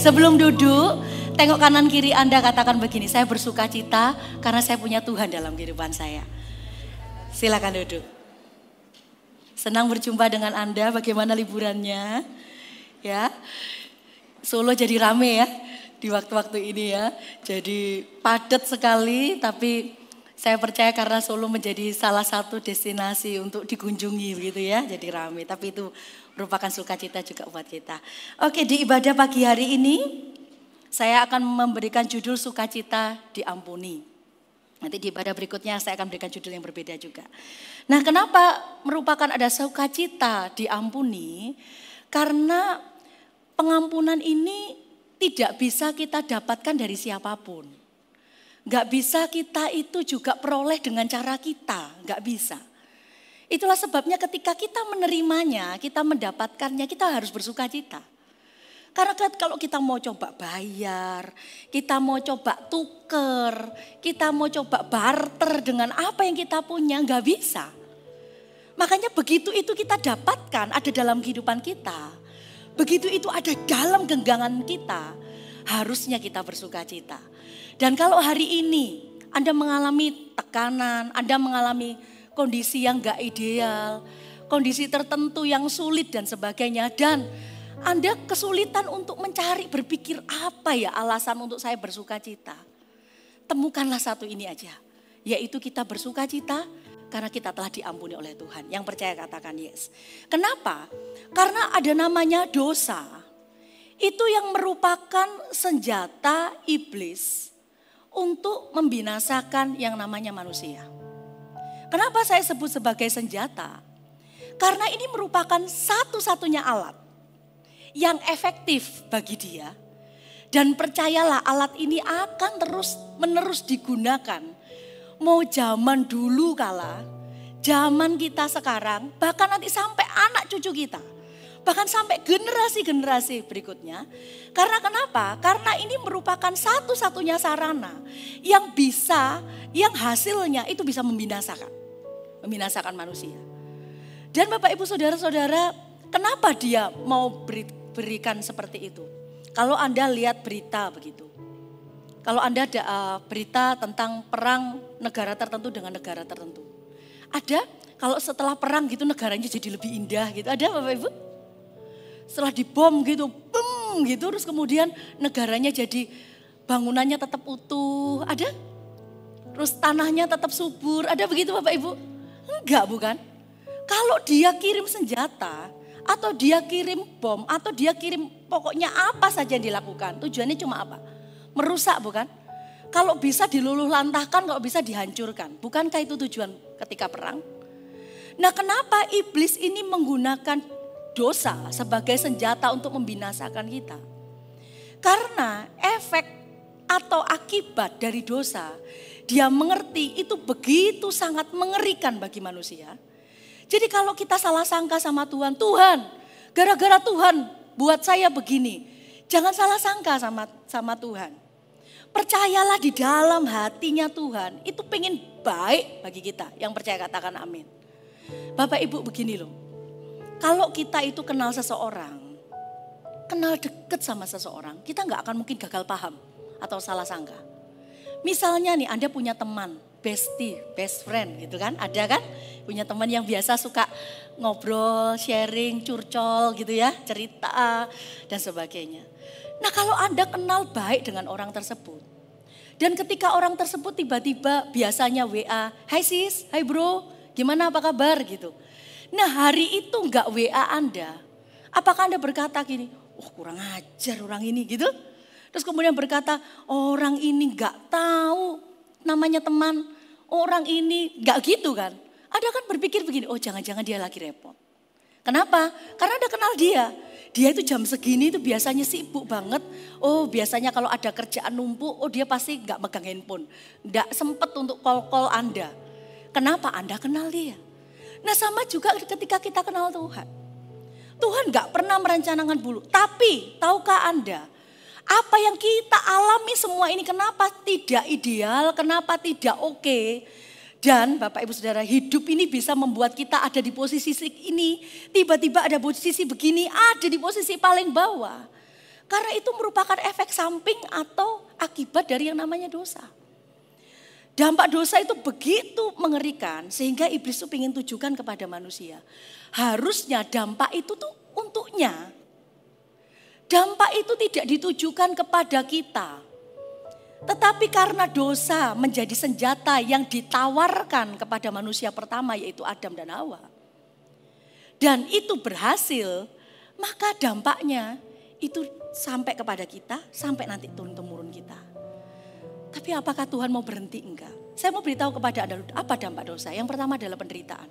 Sebelum duduk, tengok kanan kiri Anda, katakan begini, saya bersuka cita karena saya punya Tuhan dalam kehidupan saya. Silakan duduk. Senang berjumpa dengan Anda, bagaimana liburannya? Ya, Solo jadi rame ya di waktu-waktu ini ya. Jadi padat sekali, tapi saya percaya karena Solo menjadi salah satu destinasi untuk dikunjungi begitu ya, jadi rame. Tapi itu merupakan sukacita juga buat kita. Oke, di ibadah pagi hari ini saya akan memberikan judul sukacita diampuni. Nanti di ibadah berikutnya saya akan berikan judul yang berbeda juga. Nah, kenapa merupakan ada sukacita diampuni? Karena pengampunan ini tidak bisa kita dapatkan dari siapapun. Gak bisa kita itu juga peroleh dengan cara kita, gak bisa. Itulah sebabnya ketika kita menerimanya, kita mendapatkannya, kita harus bersuka cita. Karena kalau kita mau coba bayar, kita mau coba tuker, kita mau coba barter dengan apa yang kita punya, gak bisa. Makanya begitu itu kita dapatkan, ada dalam kehidupan kita. Begitu itu ada dalam genggaman kita, harusnya kita bersuka cita. Dan kalau hari ini Anda mengalami tekanan, Anda mengalami kondisi yang gak ideal, kondisi tertentu yang sulit dan sebagainya, dan Anda kesulitan untuk mencari, berpikir apa ya alasan untuk saya bersuka cita. Temukanlah satu ini aja, yaitu kita bersuka cita karena kita telah diampuni oleh Tuhan. Yang percaya katakan yes. Kenapa? Karena ada namanya dosa. Itu yang merupakan senjata iblis untuk membinasakan yang namanya manusia. Kenapa saya sebut sebagai senjata? Karena ini merupakan satu-satunya alat yang efektif bagi dia. Dan percayalah alat ini akan terus menerus digunakan. Mau zaman dulu kala, zaman kita sekarang, bahkan nanti sampai anak cucu kita. Bahkan sampai generasi-generasi berikutnya. Karena kenapa? Karena ini merupakan satu-satunya sarana yang bisa, yang hasilnya itu bisa membinasakan. Membinasakan manusia. Dan Bapak Ibu Saudara-saudara, kenapa dia mau berikan seperti itu? Kalau Anda lihat berita begitu. Kalau Anda ada berita tentang perang negara tertentu dengan negara tertentu. Ada, kalau setelah perang gitu negaranya jadi lebih indah gitu. Ada Bapak Ibu? Setelah dibom gitu, boom gitu, terus kemudian negaranya jadi bangunannya tetap utuh, ada? Terus tanahnya tetap subur, ada begitu Bapak Ibu? Enggak bukan? Kalau dia kirim senjata, atau dia kirim bom, atau dia kirim pokoknya apa saja yang dilakukan, tujuannya cuma apa? Merusak bukan? Kalau bisa diluluh lantahkan, kalau bisa dihancurkan. Bukankah itu tujuan ketika perang? Nah, kenapa iblis ini menggunakan dosa sebagai senjata untuk membinasakan kita? Karena efek atau akibat dari dosa, dia mengerti itu begitu sangat mengerikan bagi manusia. Jadi kalau kita salah sangka sama Tuhan, Tuhan gara-gara Tuhan buat saya begini. Jangan salah sangka sama Tuhan. Percayalah di dalam hatinya Tuhan itu pengen baik bagi kita. Yang percaya katakan amin. Bapak Ibu begini loh. Kalau kita itu kenal seseorang, kenal deket sama seseorang, kita gak akan mungkin gagal paham atau salah sangka. Misalnya nih Anda punya teman, bestie, best friend gitu kan, ada kan? Punya teman yang biasa suka ngobrol, sharing, curcol gitu ya, cerita dan sebagainya. Nah kalau Anda kenal baik dengan orang tersebut, dan ketika orang tersebut tiba-tiba biasanya WA, hai sis, hai bro, gimana apa kabar gitu. Nah hari itu enggak WA Anda, apakah Anda berkata gini, kurang ajar orang ini gitu. Terus kemudian berkata, orang ini enggak tahu namanya teman, orang ini enggak gitu kan. Anda kan berpikir begini, jangan-jangan dia lagi repot. Kenapa? Karena Anda kenal dia. Dia itu jam segini itu biasanya sibuk banget. Biasanya kalau ada kerjaan numpuk, dia pasti enggak megang handphone. Enggak sempet untuk call-call Anda. Kenapa? Anda kenal dia. Nah sama juga ketika kita kenal Tuhan. Tuhan gak pernah merencanakan dulu. Tapi tahukah Anda, apa yang kita alami semua ini kenapa tidak ideal, kenapa tidak oke. Dan Bapak Ibu Saudara, hidup ini bisa membuat kita ada di posisi ini. Tiba-tiba ada posisi begini, ada di posisi paling bawah. Karena itu merupakan efek samping atau akibat dari yang namanya dosa. Dampak dosa itu begitu mengerikan sehingga iblis itu ingin tujukan kepada manusia. Harusnya dampak itu tuh untuknya. Dampak itu tidak ditujukan kepada kita. Tetapi karena dosa menjadi senjata yang ditawarkan kepada manusia pertama yaitu Adam dan Hawa. Dan itu berhasil, maka dampaknya itu sampai kepada kita, sampai nanti turun-temurun kita. Tapi apakah Tuhan mau berhenti? Enggak. Saya mau beritahu kepada Anda apa dampak dosa. Yang pertama adalah penderitaan.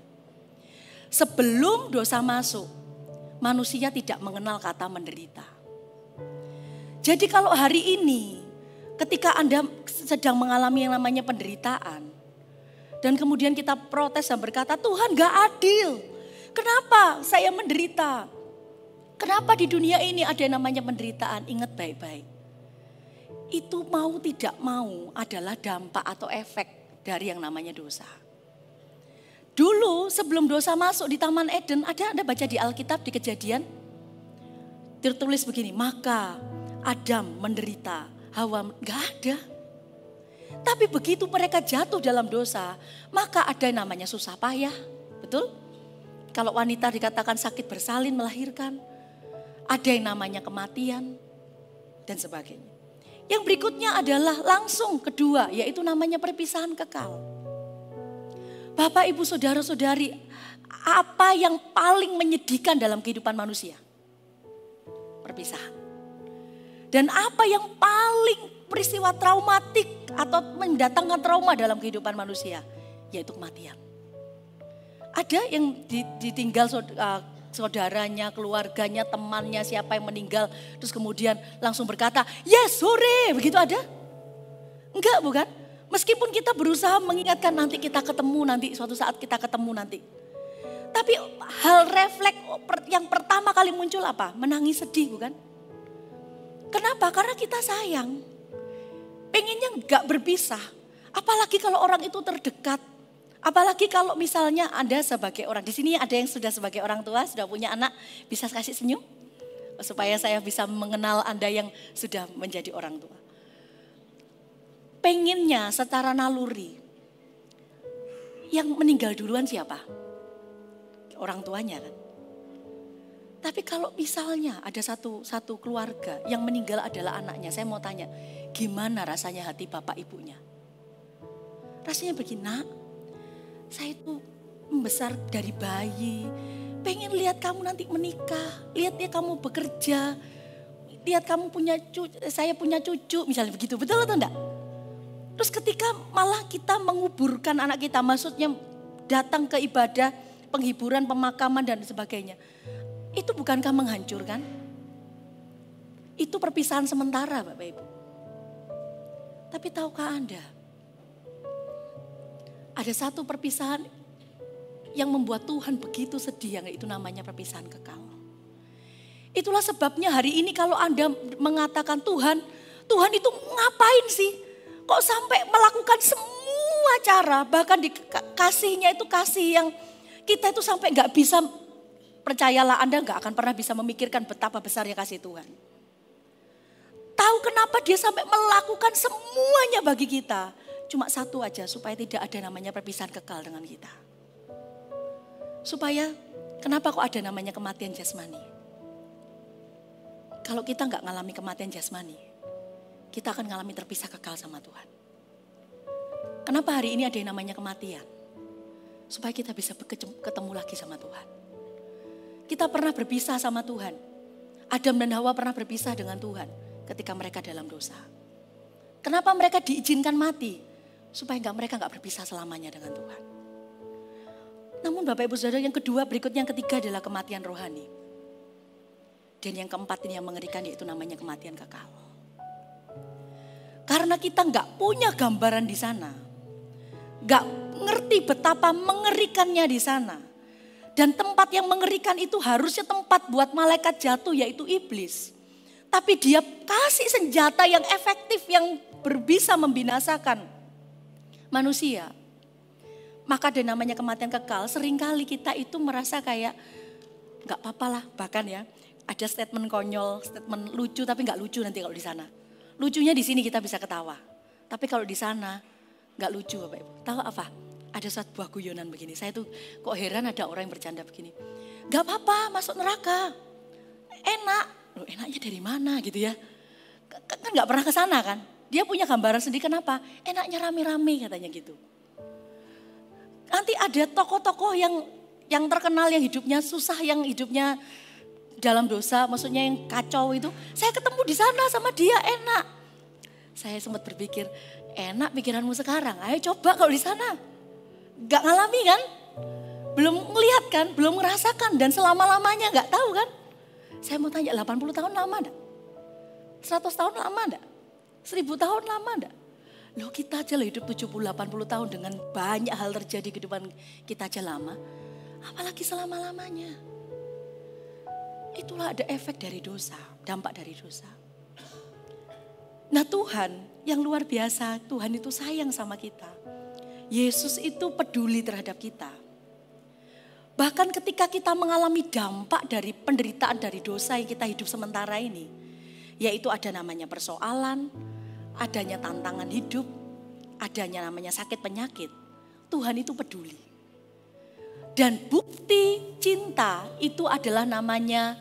Sebelum dosa masuk, manusia tidak mengenal kata menderita. Jadi kalau hari ini ketika Anda sedang mengalami yang namanya penderitaan, dan kemudian kita protes dan berkata, Tuhan gak adil. Kenapa saya menderita? Kenapa di dunia ini ada yang namanya penderitaan? Ingat baik-baik. Itu mau tidak mau adalah dampak atau efek dari yang namanya dosa. Dulu sebelum dosa masuk di Taman Eden, Anda baca di Alkitab di Kejadian, tertulis begini, maka Adam menderita, Hawa gak ada. Tapi begitu mereka jatuh dalam dosa, maka ada yang namanya susah payah, betul? Kalau wanita dikatakan sakit bersalin melahirkan, ada yang namanya kematian dan sebagainya. Yang berikutnya adalah langsung kedua, yaitu namanya perpisahan kekal. Bapak, Ibu, Saudara-saudari, apa yang paling menyedihkan dalam kehidupan manusia? Perpisahan. Dan apa yang paling peristiwa traumatik atau mendatangkan trauma dalam kehidupan manusia? Yaitu kematian. Ada yang ditinggal saudaranya, keluarganya, temannya, siapa yang meninggal. Terus kemudian langsung berkata, yes hore, begitu ada? Enggak, bukan? Meskipun kita berusaha mengingatkan nanti kita ketemu, nanti suatu saat kita ketemu nanti. Tapi hal refleks yang pertama kali muncul apa? Menangis sedih, bukan? Kenapa? Karena kita sayang. Pengennya enggak berpisah. Apalagi kalau orang itu terdekat. Apalagi kalau misalnya Anda sebagai orang, di sini ada yang sudah sebagai orang tua, sudah punya anak, bisa kasih senyum? Supaya saya bisa mengenal Anda yang sudah menjadi orang tua. Pengennya secara naluri, yang meninggal duluan siapa? Orang tuanya kan. Tapi kalau misalnya ada satu keluarga yang meninggal adalah anaknya, saya mau tanya, gimana rasanya hati bapak ibunya? Rasanya begini, nak, saya itu membesar dari bayi, pengen lihat kamu nanti menikah, lihat kamu bekerja, lihat kamu punya cucu, saya punya cucu, misalnya begitu, betul atau enggak? Terus ketika malah kita menguburkan anak kita, maksudnya datang ke ibadah, penghiburan, pemakaman dan sebagainya. Itu bukankah menghancurkan? Itu perpisahan sementara Bapak Ibu. Tapi tahukah Anda? Ada satu perpisahan yang membuat Tuhan begitu sedih, yang itu namanya perpisahan kekal. Itulah sebabnya hari ini kalau Anda mengatakan Tuhan itu ngapain sih? Kok sampai melakukan semua cara, bahkan kasihnya itu kasih yang kita itu sampai gak bisa. Percayalah Anda gak akan pernah bisa memikirkan betapa besarnya kasih Tuhan. Tahu kenapa dia sampai melakukan semuanya bagi kita? Cuma satu aja, supaya tidak ada namanya perpisahan kekal dengan kita. Supaya, kenapa kok ada namanya kematian jasmani? Kalau kita gak ngalami kematian jasmani, kita akan ngalami terpisah kekal sama Tuhan. Kenapa hari ini ada yang namanya kematian? Supaya kita bisa ketemu lagi sama Tuhan. Kita pernah berpisah sama Tuhan. Adam dan Hawa pernah berpisah dengan Tuhan ketika mereka dalam dosa. Kenapa mereka diizinkan mati? Supaya mereka gak berpisah selamanya dengan Tuhan. Namun Bapak Ibu Saudara, yang kedua, berikutnya yang ketiga adalah kematian rohani. Dan yang keempat ini yang mengerikan, yaitu namanya kematian kekal. Karena kita gak punya gambaran di sana. Gak ngerti betapa mengerikannya di sana. Dan tempat yang mengerikan itu harusnya tempat buat malaikat jatuh, yaitu iblis. Tapi dia kasih senjata yang efektif yang bisa membinasakan manusia. Maka ada namanya kematian kekal. Seringkali kita itu merasa kayak gak apa-apa lah. Bahkan ya, Ada statement konyol, statement lucu tapi nggak lucu nanti kalau di sana. Lucunya di sini kita bisa ketawa. Tapi kalau di sana nggak lucu Bapak Ibu. Tahu apa? Ada satu buah guyonan begini. Saya tuh kok heran ada orang yang bercanda begini. Gak apa-apa masuk neraka. Enak. Loh enaknya dari mana gitu ya. Kan gak pernah ke sana kan. Dia punya gambaran sendiri kenapa. Enaknya rame-rame katanya gitu. Nanti ada tokoh-tokoh yang terkenal yang hidupnya susah. Yang hidupnya dalam dosa. Maksudnya yang kacau itu. Saya ketemu di sana sama dia enak. Saya sempat berpikir. Enak pikiranmu sekarang. Ayo coba kalau di sana. Gak ngalami kan. Belum ngelihat kan, belum merasakan dan selama-lamanya gak tahu kan. Saya mau tanya 80 tahun lama enggak? 100 tahun lama enggak? 1000 tahun lama enggak? Loh kita aja lah hidup 70-80 tahun dengan banyak hal terjadi di kehidupan kita aja lama. Apalagi selama-lamanya. Itulah ada efek dari dosa, dampak dari dosa. Nah Tuhan yang luar biasa, Tuhan itu sayang sama kita. Yesus itu peduli terhadap kita. Bahkan ketika kita mengalami dampak dari penderitaan dari dosa yang kita hidup sementara ini. Yaitu ada namanya persoalan, adanya tantangan hidup, adanya namanya sakit penyakit. Tuhan itu peduli. Dan bukti cinta itu adalah namanya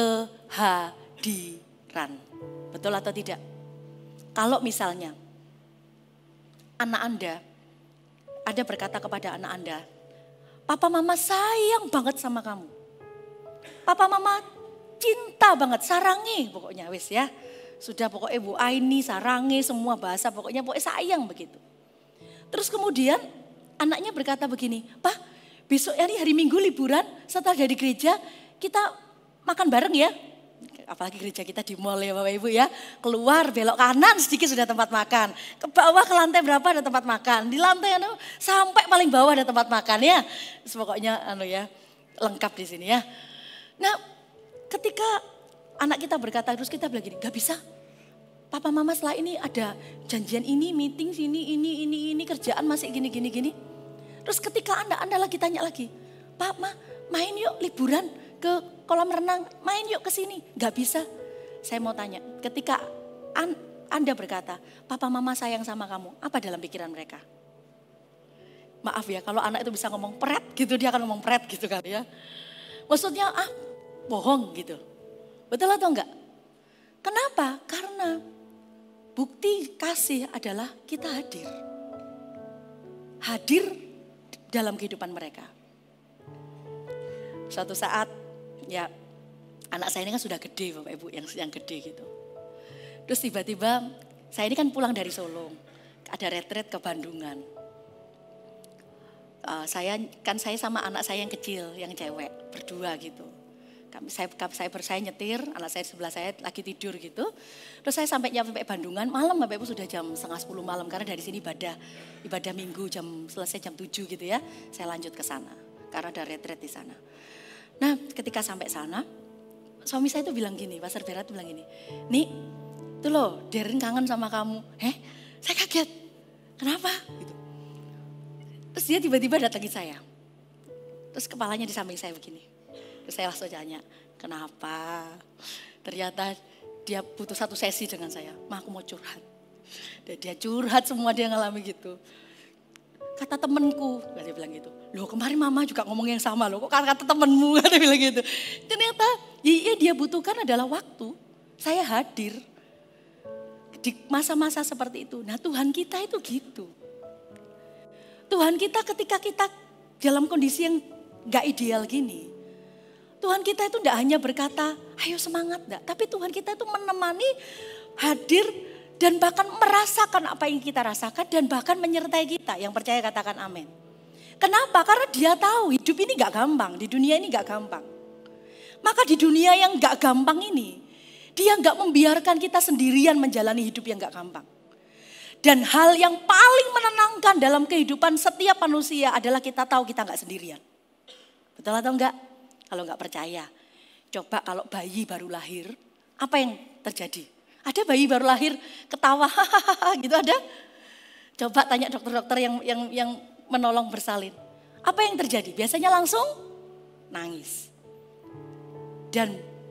kehadiran. Betul atau tidak? Kalau misalnya anak Anda berkata kepada anak Anda, Papa mama sayang banget sama kamu. Papa mama cinta banget, sarangi pokoknya wis ya. Sudah pokoknya Bu Aini sarangi semua bahasa pokoknya sayang begitu. Terus kemudian anaknya berkata begini, Pak besok hari Minggu liburan setelah dari gereja kita makan bareng ya. Apalagi gereja kita di mall ya Bapak Ibu ya. Keluar belok kanan sedikit sudah tempat makan. Ke bawah ke lantai berapa ada tempat makan. Di lantai sampai paling bawah ada tempat makan ya. Pokoknya lengkap di sini ya. Nah ketika anak kita berkata terus kita bilang gini, gak bisa. Papa mama setelah ini ada janjian ini, meeting sini, ini kerjaan masih gini. Terus ketika Anda lagi tanya lagi, Pak Ma main yuk liburan ke kolam renang, main yuk ke sini. Gak bisa. Saya mau tanya, ketika Anda berkata, Papa Mama sayang sama kamu, apa dalam pikiran mereka? Maaf ya, kalau anak itu bisa ngomong pret gitu, dia akan ngomong pret gitu kan ya. Maksudnya, bohong gitu. Betul atau enggak? Kenapa? Karena bukti kasih adalah kita hadir. Hadir dalam kehidupan mereka. Suatu saat, ya anak saya ini kan sudah gede Bapak Ibu, yang gede gitu. Terus tiba-tiba saya ini kan pulang dari Solo, ada retret ke Bandungan. Saya sama anak saya yang kecil, yang cewek, berdua gitu. Saya nyetir, anak saya sebelah saya lagi tidur gitu. Terus saya sampai Bandungan, malam Bapak Ibu sudah jam 9:30 malam. Karena dari sini ibadah minggu selesai jam 7 gitu ya. Saya lanjut ke sana, karena ada retret di sana. Nah ketika sampai sana, suami saya itu bilang gini, Pastor Berat bilang gini, Nih, tuh loh Darren kangen sama kamu. Saya kaget, kenapa? Gitu. Terus dia tiba-tiba datangin saya. Terus kepalanya di samping saya begini. Terus saya langsung tanya, kenapa? Ternyata dia butuh satu sesi dengan saya. Ma aku mau curhat. Dan dia curhat semua dia ngalami gitu. Kata temenku, dia bilang gitu. Loh kemarin mama juga ngomong yang sama loh. Kok kata temenmu, dia bilang gitu. Ternyata yang dia butuhkan adalah waktu. Saya hadir di masa-masa seperti itu. Nah Tuhan kita itu gitu. Tuhan kita ketika kita dalam kondisi yang gak ideal gini. Tuhan kita itu tidak hanya berkata, ayo semangat enggak. Tapi Tuhan kita itu menemani, hadir, dan bahkan merasakan apa yang kita rasakan. Dan bahkan menyertai kita. Yang percaya katakan amin. Kenapa? Karena dia tahu hidup ini gak gampang. Di dunia ini gak gampang. Maka di dunia yang gak gampang ini, dia gak membiarkan kita sendirian menjalani hidup yang gak gampang. Dan hal yang paling menenangkan dalam kehidupan setiap manusia adalah kita tahu kita gak sendirian. Betul atau enggak? Kalau enggak percaya, coba kalau bayi baru lahir, apa yang terjadi? Ada bayi baru lahir ketawa, hahaha gitu ada? Coba tanya dokter-dokter yang menolong bersalin. Apa yang terjadi? Biasanya langsung nangis. Dan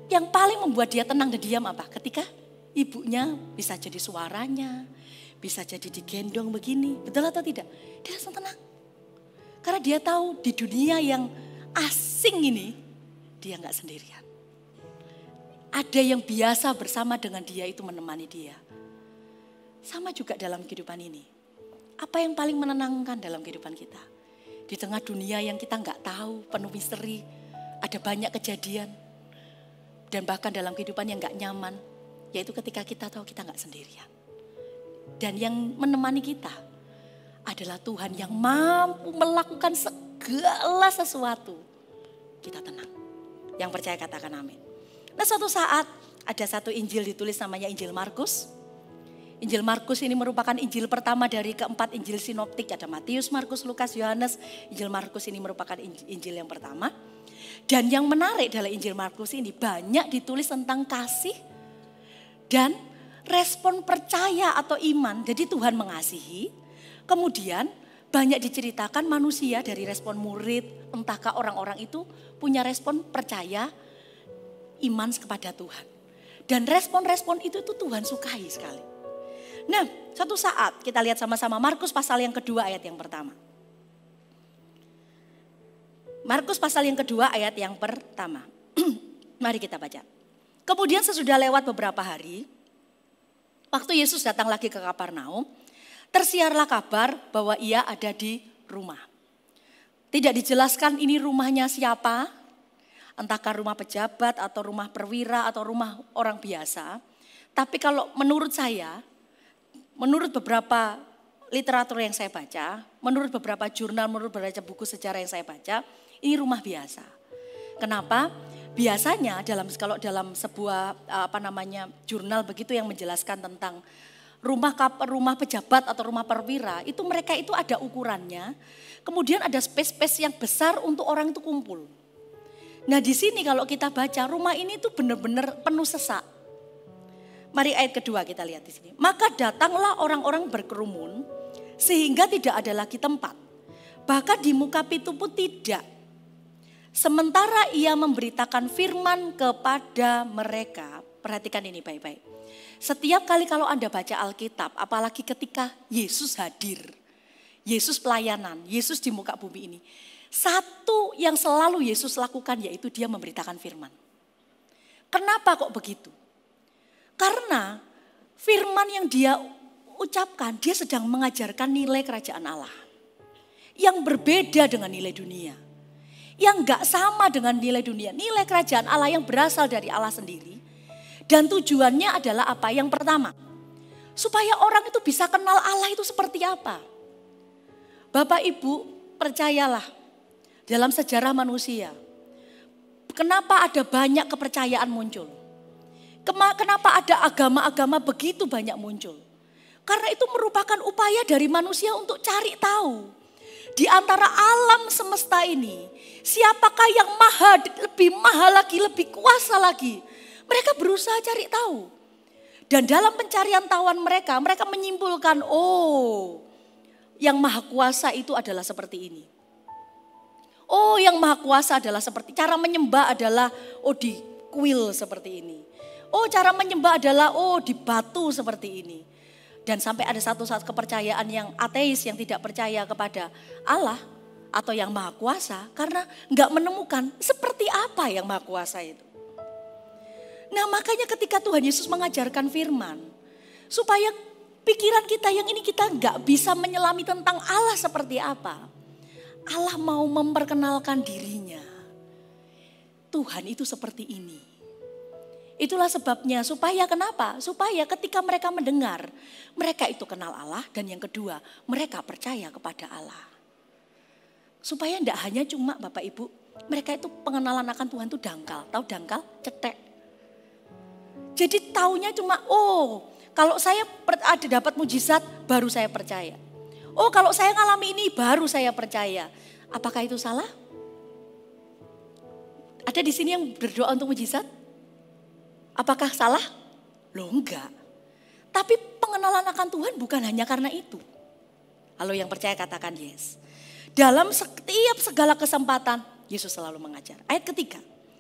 Yang paling membuat dia tenang dan diam apa? Ketika ibunya bisa jadi suaranya, bisa jadi digendong begini. Betul atau tidak? Dia langsung tenang. Karena dia tahu di dunia yang asing ini, dia gak sendirian. Ada yang biasa bersama dengan dia itu menemani dia. Sama juga dalam kehidupan ini. Apa yang paling menenangkan dalam kehidupan kita? Di tengah dunia yang kita gak tahu, penuh misteri, ada banyak kejadian. Dan bahkan dalam kehidupan yang gak nyaman, yaitu ketika kita tahu kita gak sendirian. Dan yang menemani kita adalah Tuhan yang mampu melakukan segala sesuatu. Kita tenang. Yang percaya katakan amin. Nah suatu saat ada satu Injil ditulis namanya Injil Markus. Injil Markus ini merupakan Injil pertama dari keempat Injil sinoptik. Ada Matius, Markus, Lukas, Yohanes. Injil Markus ini merupakan Injil yang pertama. Dan yang menarik dalam Injil Markus ini banyak ditulis tentang kasih dan respon percaya atau iman. Jadi Tuhan mengasihi, kemudian banyak diceritakan manusia dari respon murid, entahkah orang-orang itu punya respon percaya, iman kepada Tuhan. Dan respon-respon itu Tuhan sukai sekali. Nah, suatu saat kita lihat sama-sama Markus pasal yang kedua ayat yang pertama. Markus pasal yang kedua ayat yang pertama. Mari kita baca. Kemudian sesudah lewat beberapa hari, waktu Yesus datang lagi ke Kapernaum, tersiarlah kabar bahwa ia ada di rumah. Tidak dijelaskan ini rumahnya siapa, entahkah rumah pejabat atau rumah perwira atau rumah orang biasa. Tapi kalau menurut saya, menurut beberapa literatur yang saya baca, menurut beberapa jurnal, menurut beberapa buku sejarah yang saya baca, ini rumah biasa. Kenapa? Biasanya kalau dalam sebuah jurnal begitu yang menjelaskan tentang rumah pejabat atau rumah perwira, itu mereka itu ada ukurannya. Kemudian ada space-space yang besar untuk orang itu kumpul. Nah di sini kalau kita baca rumah ini tuh benar-benar penuh sesak. Mari ayat kedua kita lihat di sini. Maka datanglah orang-orang berkerumun sehingga tidak ada lagi tempat. Bahkan di muka pintu pun tidak. Sementara ia memberitakan firman kepada mereka. Perhatikan ini baik-baik. Setiap kali kalau Anda baca Alkitab, apalagi ketika Yesus hadir. Yesus pelayanan, Yesus di muka bumi ini. Satu yang selalu Yesus lakukan yaitu dia memberitakan firman. Kenapa kok begitu? Karena firman yang dia ucapkan, dia sedang mengajarkan nilai kerajaan Allah. Yang berbeda dengan nilai dunia. Yang gak sama dengan nilai dunia. Nilai kerajaan Allah yang berasal dari Allah sendiri. Dan tujuannya adalah apa? Yang pertama, supaya orang itu bisa kenal Allah itu seperti apa. Bapak Ibu percayalah dalam sejarah manusia. Kenapa ada banyak kepercayaan muncul? Kenapa ada agama-agama begitu banyak muncul? Karena itu merupakan upaya dari manusia untuk cari tahu. Di antara alam semesta ini, siapakah yang lebih maha lagi, lebih kuasa lagi? Mereka berusaha cari tahu. Dan dalam pencarian tahuan mereka menyimpulkan, oh yang maha kuasa itu adalah seperti ini. Oh yang maha kuasa adalah seperti, cara menyembah adalah di kuil seperti ini. Oh cara menyembah adalah di batu seperti ini. Dan sampai ada satu kepercayaan yang ateis yang tidak percaya kepada Allah atau yang maha kuasa. Karena gak menemukan seperti apa yang maha kuasa itu. Nah makanya ketika Tuhan Yesus mengajarkan firman. Supaya pikiran kita yang ini kita gak bisa menyelami tentang Allah seperti apa. Allah mau memperkenalkan dirinya. Tuhan itu seperti ini. Itulah sebabnya supaya kenapa? Supaya ketika mereka mendengar, mereka itu kenal Allah. Dan yang kedua, mereka percaya kepada Allah. Supaya tidak hanya cuma Bapak Ibu, mereka itu pengenalan akan Tuhan itu dangkal. Tahu dangkal? Cetek. Jadi taunya cuma, kalau saya ada dapat mujizat, baru saya percaya. Kalau saya ngalami ini, baru saya percaya. Apakah itu salah? Ada di sini yang berdoa untuk mujizat? Apakah salah? Loh enggak. Tapi pengenalan akan Tuhan bukan hanya karena itu. Kalau yang percaya katakan yes. Dalam setiap segala kesempatan, Yesus selalu mengajar. Ayat ketiga.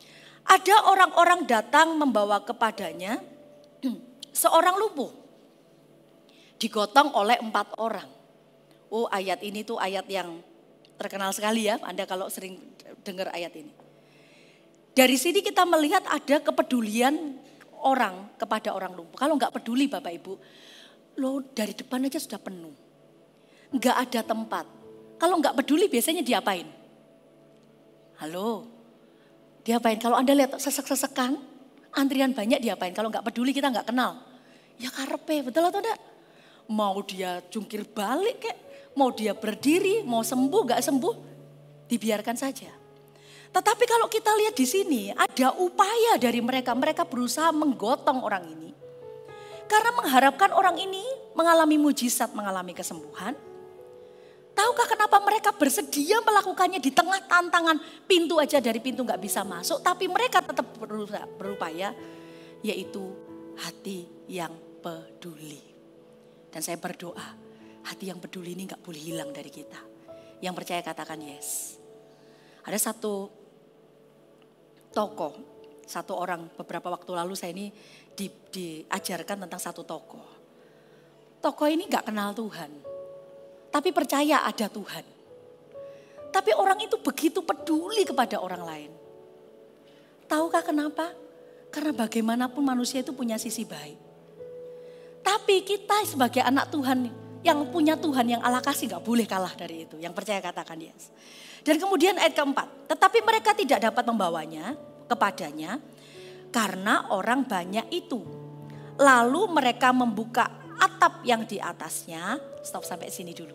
Ada orang-orang datang membawa kepadanya seorang lumpuh. Digotong oleh 4 orang. Oh, ayat ini tuh ayat yang terkenal sekali ya. Anda kalau sering dengar ayat ini. Dari sini kita melihat ada kepedulian orang kepada orang lumpuh. Kalau nggak peduli Bapak Ibu, lo dari depan aja sudah penuh. Nggak ada tempat. Kalau nggak peduli biasanya diapain? Halo, diapain? Kalau Anda lihat sesek-sesekan, antrian banyak diapain? Kalau nggak peduli kita nggak kenal. Ya karepe, betul atau enggak? Mau dia jungkir balik kek, mau dia berdiri, mau sembuh nggak sembuh, dibiarkan saja. Tetapi kalau kita lihat di sini ada upaya dari mereka berusaha menggotong orang ini. Karena mengharapkan orang ini mengalami mujizat, mengalami kesembuhan. Tahukah kenapa mereka bersedia melakukannya di tengah tantangan, pintu aja dari pintu nggak bisa masuk, tapi mereka tetap berupaya, yaitu hati yang peduli. Dan saya berdoa, hati yang peduli ini gak boleh hilang dari kita. Yang percaya katakan yes. Ada satu tokoh, satu orang beberapa waktu lalu saya ini diajarkan tentang satu tokoh. Tokoh ini gak kenal Tuhan, tapi percaya ada Tuhan. Tapi orang itu begitu peduli kepada orang lain. Tahukah kenapa? Karena bagaimanapun manusia itu punya sisi baik. Tapi kita sebagai anak Tuhan yang punya Tuhan yang Allah kasih gak boleh kalah dari itu. Yang percaya katakan yes. Dan kemudian ayat keempat. Tetapi mereka tidak dapat membawanya kepadanya karena orang banyak itu. Lalu mereka membuka atap yang di atasnya. Stop sampai sini dulu.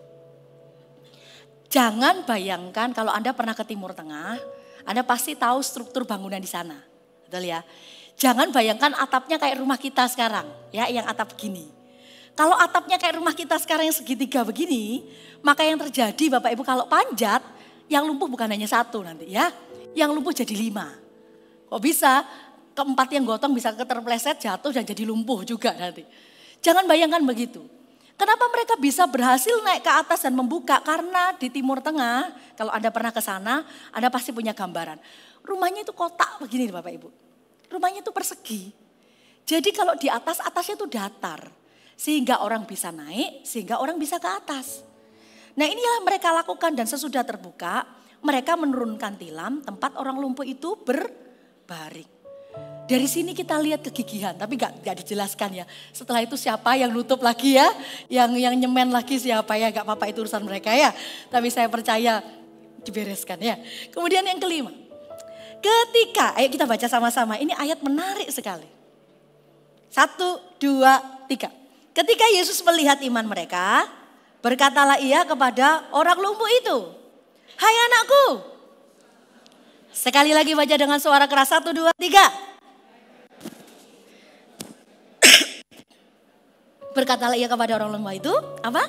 Jangan bayangkan kalau Anda pernah ke Timur Tengah. Anda pasti tahu struktur bangunan di sana. Betul ya? Jangan bayangkan atapnya kayak rumah kita sekarang, ya, yang atap begini. Kalau atapnya kayak rumah kita sekarang yang segitiga begini, maka yang terjadi Bapak Ibu kalau panjat, yang lumpuh bukan hanya 1 nanti ya, yang lumpuh jadi 5. Kok bisa? Keempat yang gotong bisa keterpleset, jatuh dan jadi lumpuh juga nanti. Jangan bayangkan begitu. Kenapa mereka bisa berhasil naik ke atas dan membuka? Karena di Timur Tengah, kalau Anda pernah ke sana, Anda pasti punya gambaran. Rumahnya itu kotak begini Bapak Ibu. Rumahnya itu persegi. Jadi kalau di atasnya itu datar. Sehingga orang bisa naik, sehingga orang bisa ke atas. Nah inilah mereka lakukan dan sesudah terbuka, mereka menurunkan tilam tempat orang lumpuh itu berbaring. Dari sini kita lihat kegigihan, tapi gak dijelaskan ya. Setelah itu siapa yang nutup lagi ya, yang nyemen lagi siapa ya, gak apa-apa itu urusan mereka ya. Tapi saya percaya dibereskan ya. Kemudian yang kelima. Ketika, ayo kita baca sama-sama, ini ayat menarik sekali. 1, 2, 3. Ketika Yesus melihat iman mereka, berkatalah ia kepada orang lumpuh itu, "Hai anakku." Sekali lagi baca dengan suara keras, 1, 2, 3. Berkatalah ia kepada orang lumpuh itu, apa?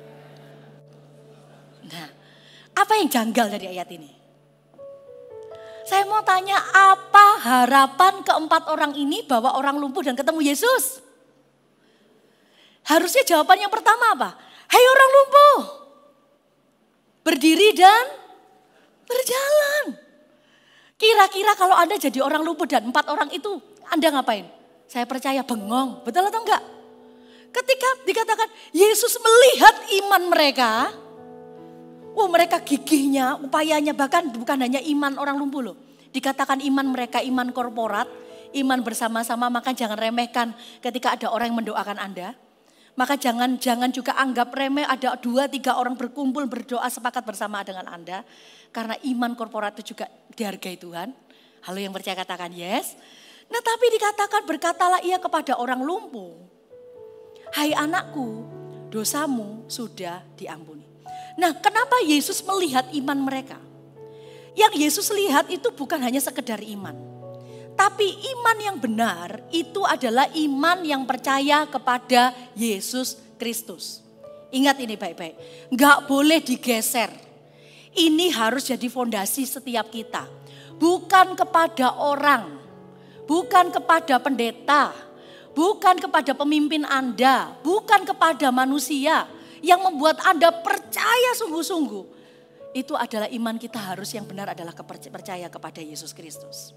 Nah, apa yang janggal dari ayat ini? Saya mau tanya, apa harapan keempat orang ini bahwa orang lumpuh dan ketemu Yesus? Harusnya jawaban yang pertama apa? Hai orang lumpuh, berdiri dan berjalan. Kira-kira kalau Anda jadi orang lumpuh dan 4 orang itu, Anda ngapain? Saya percaya bengong, betul atau enggak? Ketika dikatakan Yesus melihat iman mereka, mereka gigihnya, upayanya, bahkan bukan hanya iman orang lumpuh loh. Dikatakan iman mereka, iman korporat, iman bersama-sama, maka jangan remehkan ketika ada orang yang mendoakan Anda. Maka jangan juga anggap remeh ada 2-3 orang berkumpul berdoa sepakat bersama dengan Anda. Karena iman korporat itu juga dihargai Tuhan. Halo yang percaya katakan yes. Nah tapi dikatakan berkatalah ia kepada orang lumpuh, "Hai anakku, dosamu sudah diampuni." Nah, kenapa Yesus melihat iman mereka? Yang Yesus lihat itu bukan hanya sekedar iman. Tapi iman yang benar itu adalah iman yang percaya kepada Yesus Kristus. Ingat ini baik-baik, gak boleh digeser. Ini harus jadi fondasi setiap kita. Bukan kepada orang, bukan kepada pendeta, bukan kepada pemimpin Anda, bukan kepada manusia. Yang membuat Anda percaya sungguh-sungguh. Itu adalah iman kita harus yang benar adalah percaya kepada Yesus Kristus.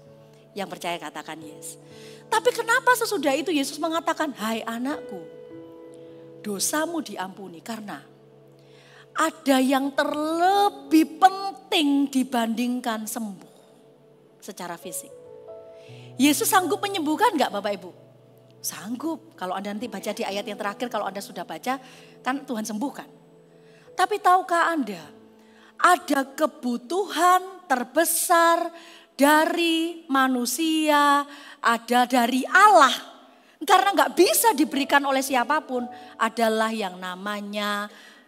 Yang percaya katakan yes. Tapi kenapa sesudah itu Yesus mengatakan, hai anakku, dosamu diampuni. Karena ada yang terlebih penting dibandingkan sembuh secara fisik. Yesus sanggup menyembuhkan enggak Bapak Ibu? Sanggup. Kalau Anda nanti baca di ayat yang terakhir, kalau Anda sudah baca, kan Tuhan sembuhkan. Tapi tahukah Anda, ada kebutuhan terbesar dari manusia, ada dari Allah. Karena enggak bisa diberikan oleh siapapun, adalah yang namanya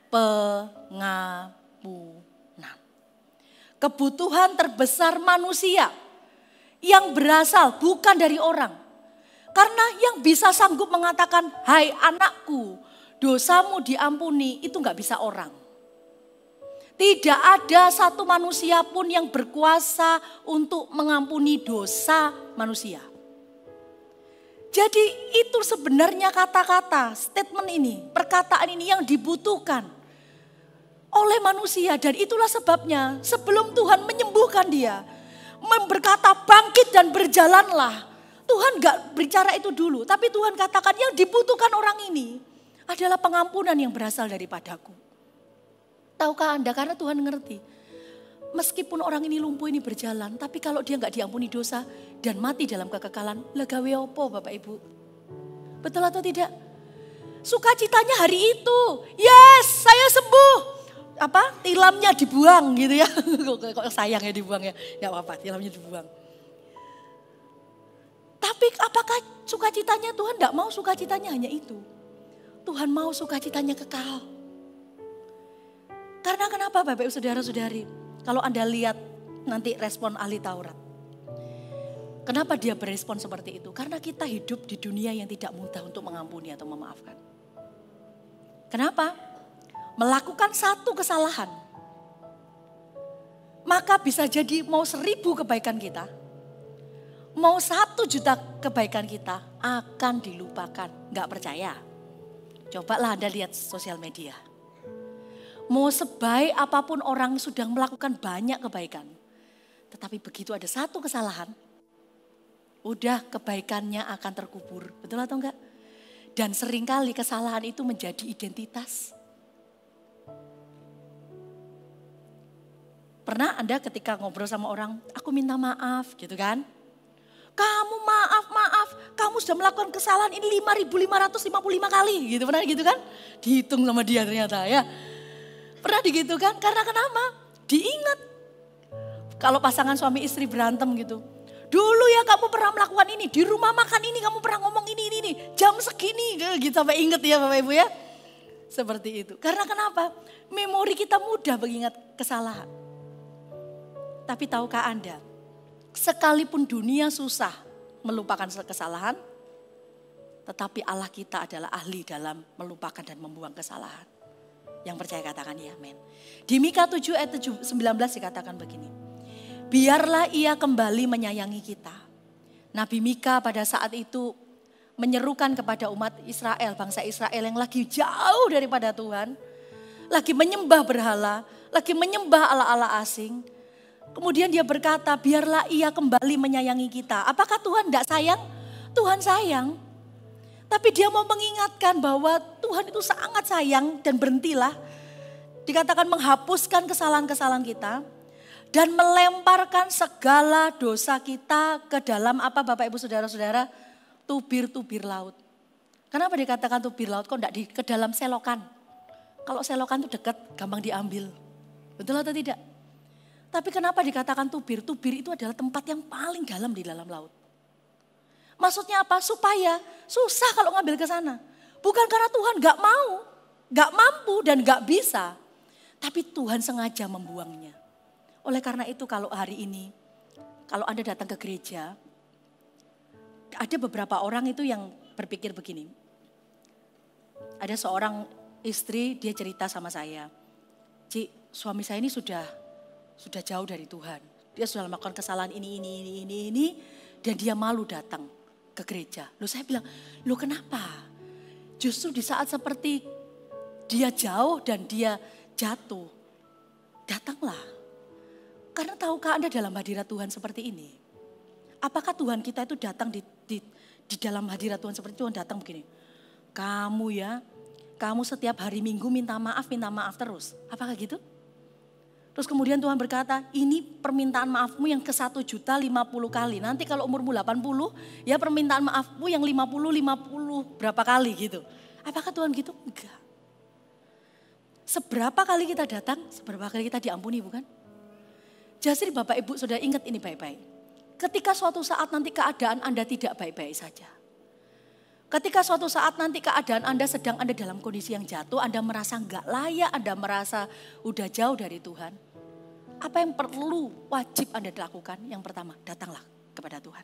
pengampunan. Kebutuhan terbesar manusia yang berasal bukan dari orang. Karena yang bisa sanggup mengatakan, hai anakku, dosamu diampuni, itu enggak bisa orang. Tidak ada satu manusia pun yang berkuasa untuk mengampuni dosa manusia. Jadi itu sebenarnya kata-kata, statement ini, perkataan ini yang dibutuhkan oleh manusia. Dan itulah sebabnya sebelum Tuhan menyembuhkan dia, berkata bangkit dan berjalanlah. Tuhan gak bicara itu dulu, tapi Tuhan katakan yang dibutuhkan orang ini adalah pengampunan yang berasal daripadaku. Tahukah Anda, karena Tuhan ngerti, meskipun orang ini lumpuh ini berjalan, tapi kalau dia gak diampuni dosa dan mati dalam kekekalan, legawe opo Bapak Ibu? Betul atau tidak? Sukacitanya hari itu, yes saya sembuh. Tilamnya dibuang gitu ya. Kok sayang ya dibuang ya, gak apa-apa tilamnya dibuang. Tapi apakah sukacitanya Tuhan gak mau sukacitanya hanya itu? Tuhan mau sukacitanya kekal. Karena kenapa Bapak Ibu saudara-saudari? Kalau Anda lihat nanti respon ahli Taurat. Kenapa dia berespon seperti itu? Karena kita hidup di dunia yang tidak mudah untuk mengampuni atau memaafkan. Kenapa? Melakukan satu kesalahan. Maka bisa jadi mau 1000 kebaikan kita. Mau 1 juta kebaikan kita akan dilupakan. Gak percaya? Cobalah Anda lihat sosial media. Mau sebaik apapun orang sudah melakukan banyak kebaikan. Tetapi begitu ada satu kesalahan, udah kebaikannya akan terkubur. Betul atau enggak? Dan seringkali kesalahan itu menjadi identitas. Pernah Anda ketika ngobrol sama orang, aku minta maaf gitu kan. Kamu maaf, kamu sudah melakukan kesalahan ini 5.555 kali gitu. Pernah gitu kan? Dihitung sama dia ternyata ya. Pernah digitukan, karena kenapa? Diingat. Kalau pasangan suami istri berantem gitu. Dulu ya kamu pernah melakukan ini, di rumah makan ini kamu pernah ngomong ini, jam segini. Gitu sampai ingat ya Bapak Ibu ya. Seperti itu. Karena kenapa? Memori kita mudah mengingat kesalahan. Tapi tahukah Anda, sekalipun dunia susah melupakan kesalahan, tetapi Allah kita adalah ahli dalam melupakan dan membuang kesalahan. Yang percaya katakan ya amin. Di Mika 7 ayat 19 dikatakan begini. Biarlah ia kembali menyayangi kita. Nabi Mika pada saat itu menyerukan kepada umat Israel, bangsa Israel yang lagi jauh daripada Tuhan. Lagi menyembah berhala, lagi menyembah ala-ala asing. Kemudian dia berkata, biarlah ia kembali menyayangi kita. Apakah Tuhan tidak sayang? Tuhan sayang. Tapi dia mau mengingatkan bahwa Tuhan itu sangat sayang dan berhentilah. Dikatakan menghapuskan kesalahan-kesalahan kita. Dan melemparkan segala dosa kita ke dalam apa Bapak Ibu Saudara-saudara? Tubir-tubir laut. Kenapa dikatakan tubir laut? Kok enggak ke dalam selokan? Kalau selokan itu dekat, gampang diambil. Betul atau tidak? Tapi kenapa dikatakan tubir? Tubir itu adalah tempat yang paling dalam di dalam laut. Maksudnya apa? Supaya susah kalau ngambil ke sana. Bukan karena Tuhan gak mau, gak mampu dan gak bisa. Tapi Tuhan sengaja membuangnya. Oleh karena itu kalau hari ini, kalau Anda datang ke gereja, ada beberapa orang itu yang berpikir begini. Ada seorang istri, dia cerita sama saya. Cik, suami saya ini sudah jauh dari Tuhan. Dia sudah melakukan kesalahan ini. Dan dia malu datang ke gereja. Loh saya bilang, loh kenapa? Justru di saat seperti dia jauh dan dia jatuh. Datanglah. Karena tahukah Anda dalam hadirat Tuhan seperti ini? Apakah Tuhan kita itu datang di dalam hadirat Tuhan seperti Tuhan datang begini. Kamu setiap hari Minggu minta maaf terus. Apakah gitu? Terus kemudian Tuhan berkata, ini permintaan maafmu yang ke 1.050 kali. Nanti kalau umurmu 80, ya permintaan maafmu yang 50 berapa kali gitu. Apakah Tuhan gitu? Enggak. Seberapa kali kita datang, seberapa kali kita diampuni, bukan? Jadi Bapak Ibu Saudara ingat ini baik-baik. Ketika suatu saat nanti keadaan Anda tidak baik-baik saja. Ketika suatu saat nanti keadaan Anda sedang ada dalam kondisi yang jatuh, Anda merasa enggak layak, Anda merasa udah jauh dari Tuhan. Apa yang perlu wajib Anda lakukan? Yang pertama, datanglah kepada Tuhan.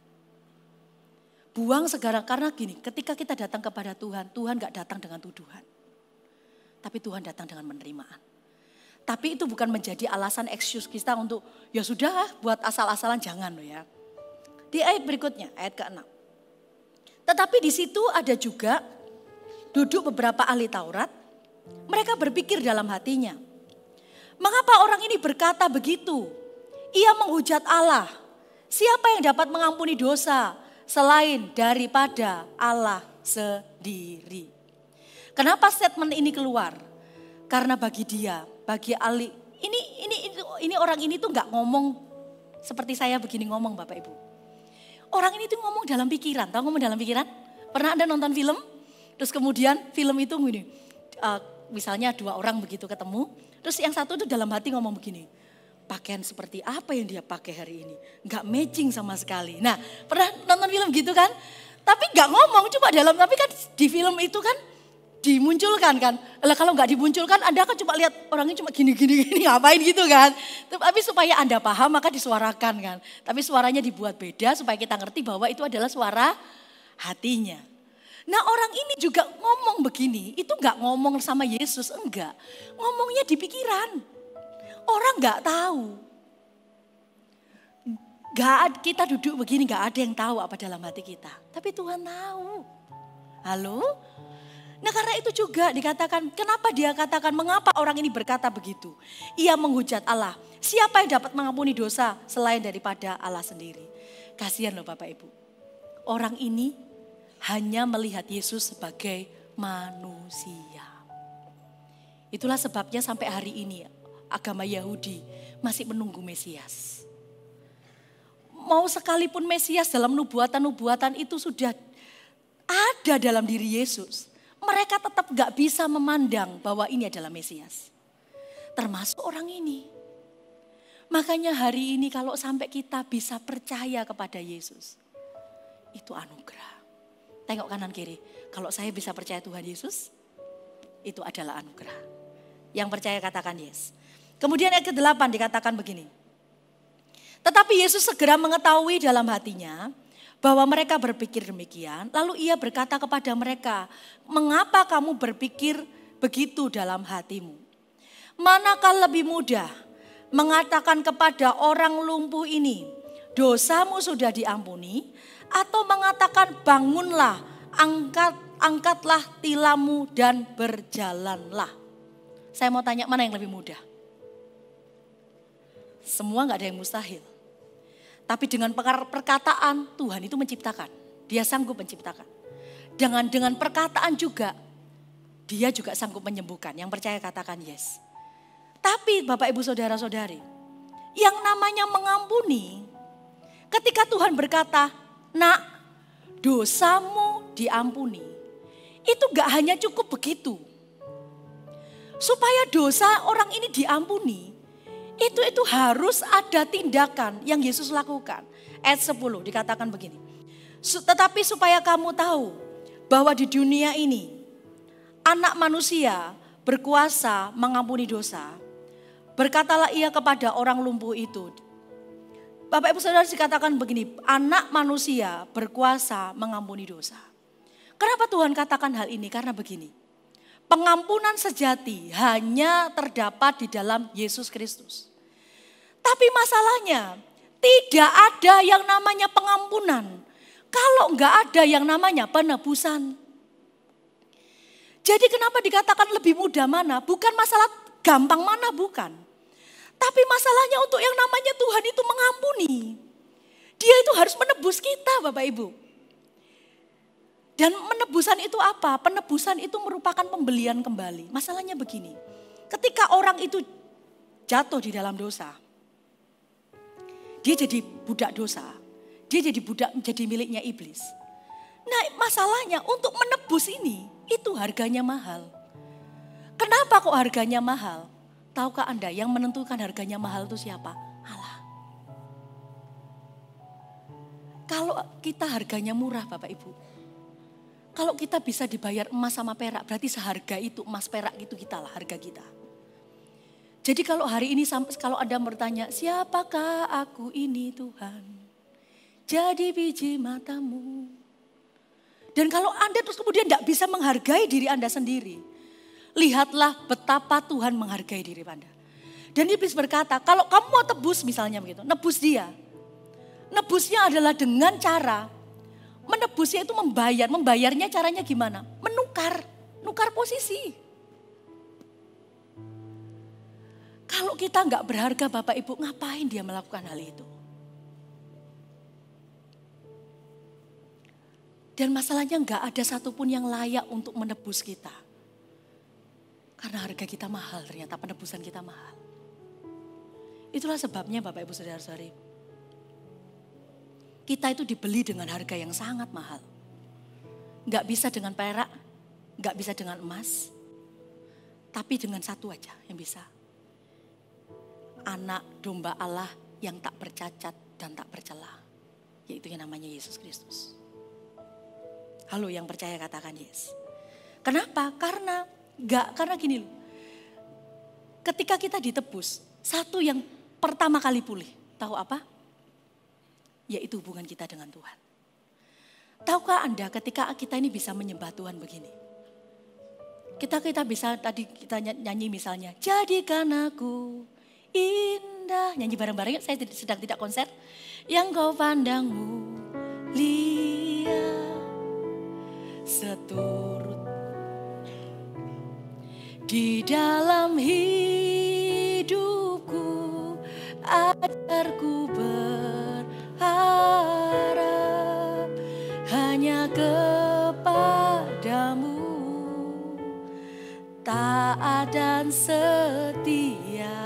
Buang segala, karena gini, ketika kita datang kepada Tuhan, Tuhan enggak datang dengan tuduhan. Tapi Tuhan datang dengan penerimaan. Tapi itu bukan menjadi alasan excuse kita untuk, ya sudah buat asal-asalan, jangan loh ya. Di ayat berikutnya, ayat ke-6. Tetapi di situ ada juga duduk beberapa ahli Taurat. Mereka berpikir dalam hatinya, mengapa orang ini berkata begitu? Ia menghujat Allah. Siapa yang dapat mengampuni dosa selain daripada Allah sendiri? Kenapa statement ini keluar? Karena bagi dia, bagi ahli, ini orang ini tuh nggak ngomong seperti saya begini ngomong Bapak Ibu. Orang ini tuh ngomong dalam pikiran, tahu ngomong dalam pikiran? Pernah Anda nonton film? Terus kemudian film itu gini, misalnya 2 orang begitu ketemu, terus yang satu itu dalam hati ngomong begini, pakaian seperti apa yang dia pakai hari ini? Nggak matching sama sekali. Nah, pernah nonton film gitu kan? Tapi nggak ngomong, cuma tapi kan di film itu kan dimunculkan kan. Kalau nggak dimunculkan, Anda kan cuma lihat orangnya cuma gini ngapain gitu kan. Tapi supaya Anda paham maka disuarakan kan. Tapi suaranya dibuat beda supaya kita ngerti bahwa itu adalah suara hatinya. Nah orang ini juga ngomong begini, itu nggak ngomong sama Yesus, enggak. Ngomongnya di pikiran. Orang nggak tahu. Kita duduk begini nggak ada yang tahu apa dalam hati kita. Tapi Tuhan tahu. Halo? Nah karena itu juga dikatakan, kenapa dia katakan mengapa orang ini berkata begitu? Ia menghujat Allah. Siapa yang dapat mengampuni dosa selain daripada Allah sendiri? Kasihan loh Bapak Ibu. Orang ini hanya melihat Yesus sebagai manusia. Itulah sebabnya sampai hari ini agama Yahudi masih menunggu Mesias. Mau sekalipun Mesias dalam nubuatan-nubuatan itu sudah ada dalam diri Yesus. Mereka tetap gak bisa memandang bahwa ini adalah Mesias. Termasuk orang ini. Makanya hari ini kalau sampai kita bisa percaya kepada Yesus. Itu anugerah. Tengok kanan kiri. Kalau saya bisa percaya Tuhan Yesus. Itu adalah anugerah. Yang percaya katakan yes. Kemudian ayat ke-8 dikatakan begini. Tetapi Yesus segera mengetahui dalam hatinya bahwa mereka berpikir demikian, lalu ia berkata kepada mereka, mengapa kamu berpikir begitu dalam hatimu? Manakah lebih mudah mengatakan kepada orang lumpuh ini, dosamu sudah diampuni, atau mengatakan bangunlah, angkatlah tilammu dan berjalanlah. Saya mau tanya mana yang lebih mudah? Semua gak ada yang mustahil. Tapi dengan perkataan Tuhan itu menciptakan. Dia sanggup menciptakan. Dengan perkataan juga. Dia juga sanggup menyembuhkan. Yang percaya katakan yes. Tapi Bapak Ibu Saudara-saudari. Yang namanya mengampuni. Ketika Tuhan berkata, nak dosamu diampuni. Itu gak hanya cukup begitu. Supaya dosa orang ini diampuni. Itu harus ada tindakan yang Yesus lakukan. Ayat 10 dikatakan begini. Tetapi supaya kamu tahu bahwa di dunia ini anak manusia berkuasa mengampuni dosa. Berkatalah ia kepada orang lumpuh itu. Bapak Ibu Saudara dikatakan begini. Anak manusia berkuasa mengampuni dosa. Kenapa Tuhan katakan hal ini? Karena begini. Pengampunan sejati hanya terdapat di dalam Yesus Kristus. Tapi masalahnya tidak ada yang namanya pengampunan. Kalau enggak ada yang namanya penebusan. Jadi kenapa dikatakan lebih mudah mana? Bukan masalah gampang mana, bukan. Tapi masalahnya untuk yang namanya Tuhan itu mengampuni. Dia itu itu harus menebus kita Bapak Ibu. Dan penebusan itu apa? Penebusan itu merupakan pembelian kembali. Masalahnya begini, ketika orang itu jatuh di dalam dosa, dia jadi budak dosa, dia jadi miliknya iblis. Nah masalahnya untuk menebus ini, itu harganya mahal. Kenapa kok harganya mahal? Tahukah Anda yang menentukan harganya mahal itu siapa? Allah. Kalau kita harganya murah Bapak Ibu, kalau kita bisa dibayar emas sama perak, berarti seharga itu emas perak itu kita lah harga kita. Jadi kalau hari ini kalau Anda bertanya, siapakah aku ini Tuhan? Jadi biji matamu. Dan kalau Anda terus kemudian tidak bisa menghargai diri Anda sendiri, lihatlah betapa Tuhan menghargai diri Anda. Dan iblis berkata, kalau kamu mau tebus misalnya begitu, nebus dia. Nebusnya adalah dengan cara, menebusnya itu membayar. Membayarnya caranya gimana? Nukar posisi. Kalau kita nggak berharga Bapak Ibu, ngapain dia melakukan hal itu? Dan masalahnya nggak ada satupun yang layak untuk menebus kita. Karena harga kita mahal, ternyata penebusan kita mahal. Itulah sebabnya Bapak Ibu Saudara-saudari, kita itu dibeli dengan harga yang sangat mahal. Gak bisa dengan perak, gak bisa dengan emas. Tapi dengan satu aja yang bisa. Anak domba Allah yang tak bercacat dan tak bercela. Yaitu yang namanya Yesus Kristus. Halo yang percaya katakan yes. Kenapa? Karena gini loh. Ketika kita ditebus, satu yang pertama kali pulih. Tahu apa? Yaitu hubungan kita dengan Tuhan. Tahukah Anda ketika kita ini bisa menyembah Tuhan begini? Kita bisa tadi kita nyanyi misalnya, jadikan aku indah. Nyanyi bareng-bareng, saya sedang tidak konser. Yang kau pandang mulia seturut di dalam hidupku, ajarku berharap hanya kepadamu, taat dan setia.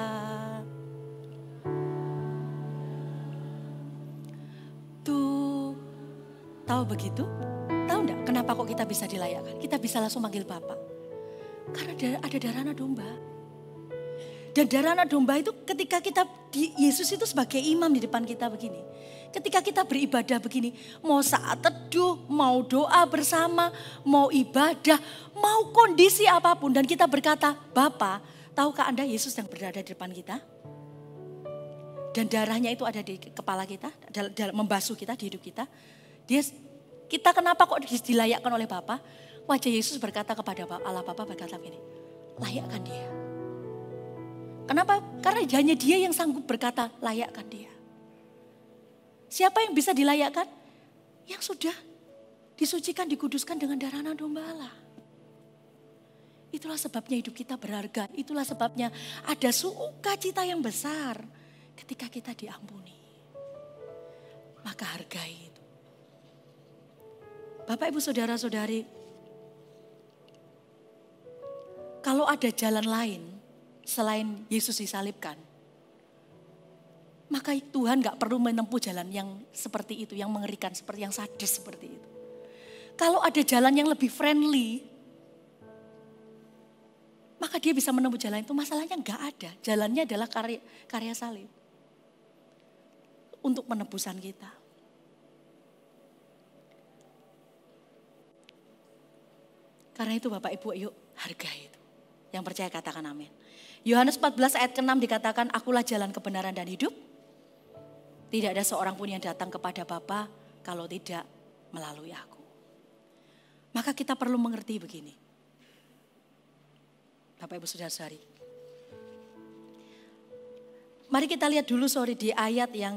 Tuh, tahu begitu? Tahu enggak kenapa kok kita bisa dilayakkan? Kita bisa langsung manggil Bapak. Karena ada darah anak domba. Dan darah anak domba itu ketika Yesus itu sebagai imam di depan kita begini. Ketika kita beribadah begini, mau saat teduh, mau doa bersama, mau ibadah, mau kondisi apapun. Dan kita berkata, Bapa, tahukah Anda Yesus yang berada di depan kita? Dan darahnya itu ada di kepala kita, membasuh kita di hidup kita. Kita kenapa kok dilayakkan oleh Bapa? Wajah Yesus berkata kepada Allah Bapa berkata begini, layakkan dia. Kenapa? Karena hanya dia yang sanggup berkata, layakkan dia. Siapa yang bisa dilayakkan? Yang sudah disucikan, dikuduskan dengan darah anak domba Allah. Itulah sebabnya hidup kita berharga. Itulah sebabnya ada sukacita yang besar ketika kita diampuni. Maka hargai itu. Bapak Ibu Saudara-saudari, kalau ada jalan lain selain Yesus disalibkan, maka Tuhan gak perlu menempuh jalan yang seperti itu, yang mengerikan, seperti yang sadis seperti itu. Kalau ada jalan yang lebih friendly, maka dia bisa menempuh jalan itu. Masalahnya gak ada, jalannya adalah karya salib untuk penebusan kita. Karena itu Bapak Ibu, yuk hargai itu. Yang percaya katakan amin. Yohanes 14 ayat ke-6 dikatakan, akulah jalan kebenaran dan hidup. Tidak ada seorang pun yang datang kepada Bapa kalau tidak melalui aku. Maka kita perlu mengerti begini. Bapak Ibu Saudara-saudari. Mari kita lihat dulu di ayat yang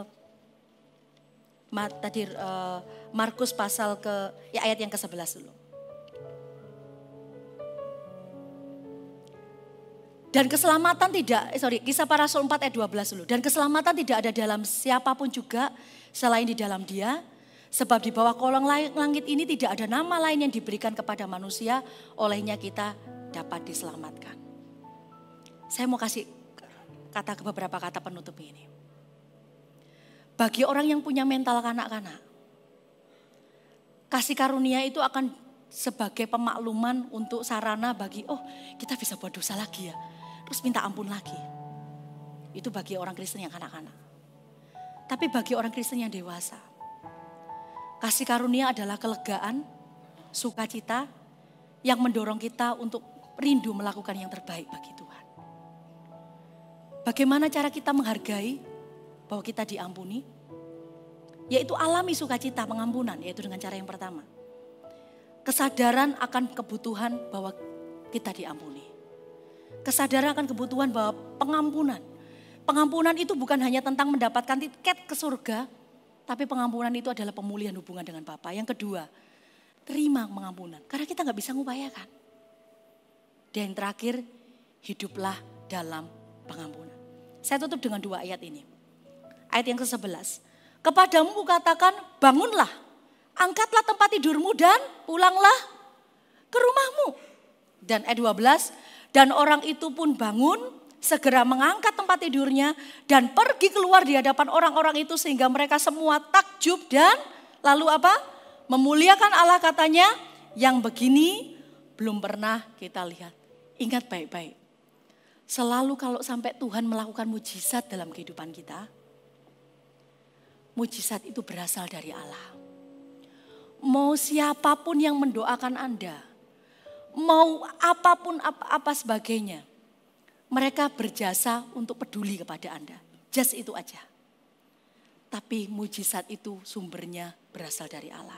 Markus pasal ayat yang ke-11 dulu. Dan keselamatan Kisah Para Rasul 4 ayat 12 dulu. Dan keselamatan tidak ada dalam siapapun juga selain di dalam Dia. Sebab di bawah kolong langit ini tidak ada nama lain yang diberikan kepada manusia, olehnya kita dapat diselamatkan. Saya mau kasih beberapa kata penutup ini. Bagi orang yang punya mental kanak-kanak, kasih karunia itu akan sebagai pemakluman untuk sarana bagi, kita bisa buat dosa lagi ya. Terus minta ampun lagi. Itu bagi orang Kristen yang kanak-kanak. Tapi bagi orang Kristen yang dewasa, kasih karunia adalah kelegaan, sukacita yang mendorong kita untuk rindu melakukan yang terbaik bagi Tuhan. Bagaimana cara kita menghargai bahwa kita diampuni? Yaitu alami sukacita pengampunan, yaitu dengan cara yang pertama. Kesadaran akan kebutuhan bahwa kita diampuni. Kesadaran akan kebutuhan bahwa pengampunan. Pengampunan itu bukan hanya tentang mendapatkan tiket ke surga, tapi pengampunan itu adalah pemulihan hubungan dengan Bapa. Yang kedua, terima pengampunan. Karena kita gak bisa mengupayakan. Dan yang terakhir, hiduplah dalam pengampunan. Saya tutup dengan 2 ayat ini. Ayat yang ke-11. Kepadamu kukatakan, bangunlah, angkatlah tempat tidurmu dan pulanglah ke rumahmu. Dan ayat 12. Dan orang itu pun bangun, segera mengangkat tempat tidurnya dan pergi keluar di hadapan orang-orang itu sehingga mereka semua takjub dan lalu apa? Memuliakan Allah, katanya, yang begini belum pernah kita lihat. Ingat baik-baik. Selalu kalau sampai Tuhan melakukan mujizat dalam kehidupan kita, mujizat itu berasal dari Allah. Mau siapapun yang mendoakan Anda, mau apapun apa sebagainya, mereka berjasa untuk peduli kepada Anda. Just itu aja. Tapi mujizat itu sumbernya berasal dari Allah.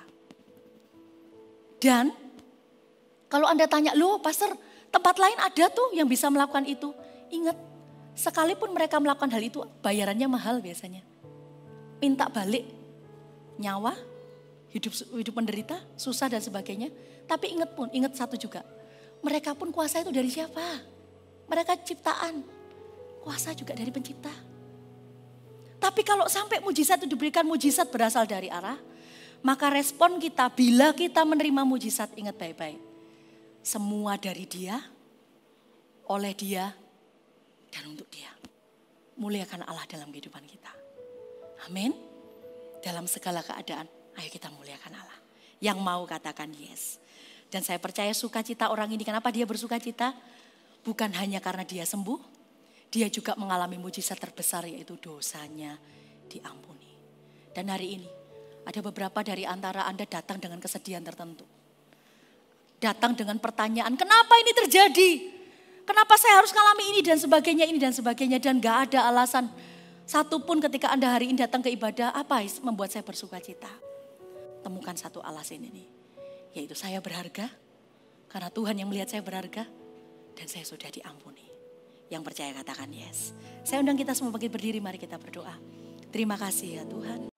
Dan kalau Anda tanya, loh pastor, tempat lain ada tuh yang bisa melakukan itu. Ingat, sekalipun mereka melakukan hal itu, bayarannya mahal biasanya. Minta balik nyawa, hidup menderita, susah dan sebagainya. Tapi ingat satu juga, mereka pun kuasa itu dari siapa? Mereka ciptaan, kuasa juga dari pencipta. Tapi kalau sampai mujizat itu diberikan, mujizat berasal dari Allah, maka respon kita bila kita menerima mujizat, ingat baik-baik. Semua dari Dia, oleh Dia, dan untuk Dia. Muliakan Allah dalam kehidupan kita. Amin. Dalam segala keadaan, ayo kita muliakan Allah. Yang mau katakan yes. Dan saya percaya sukacita orang ini, kenapa dia bersukacita? Bukan hanya karena dia sembuh, dia juga mengalami mujizat terbesar, yaitu dosanya diampuni. Dan hari ini ada beberapa dari antara Anda datang dengan kesedihan tertentu. Datang dengan pertanyaan, kenapa ini terjadi? Kenapa saya harus mengalami ini dan sebagainya. Dan gak ada alasan satupun ketika Anda hari ini datang ke ibadah, apa membuat saya bersukacita? Temukan satu alasan ini, yaitu saya berharga karena Tuhan yang melihat saya berharga dan saya sudah diampuni. Yang percaya katakan yes. Saya undang kita semua bangkit berdiri, mari kita berdoa. Terima kasih ya Tuhan.